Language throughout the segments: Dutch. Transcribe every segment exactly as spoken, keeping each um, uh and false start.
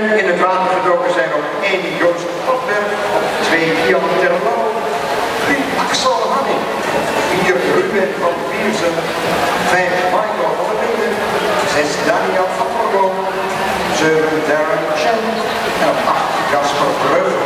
in het water gedoken zijn op één Joost Platberg, op twee Jan Terlouw, drie Axel Hanning, vier Ruben van Viersen, vijf Michael van der Linden, zes Daniel van Borgo, zeven Darren Chen en op acht Jasper Breugel.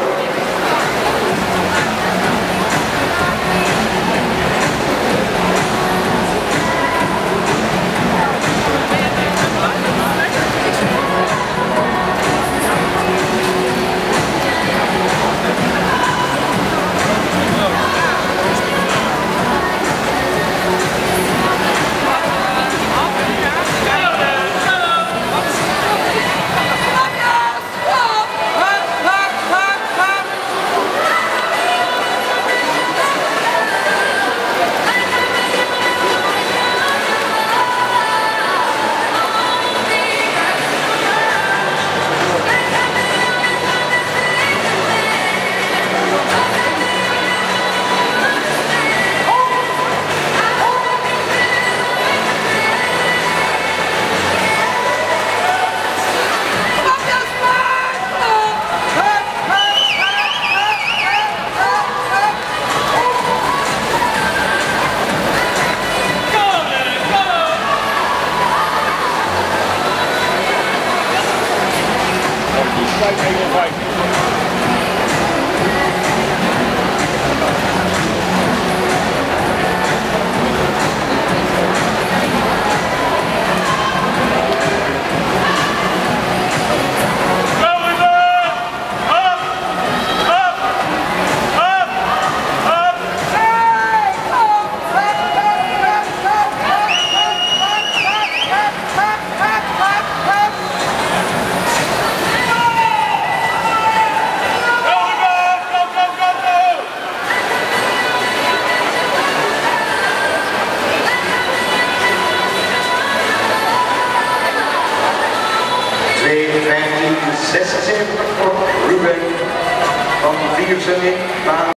vijftien zesenzeventig voor Ruben van Viersen in baan.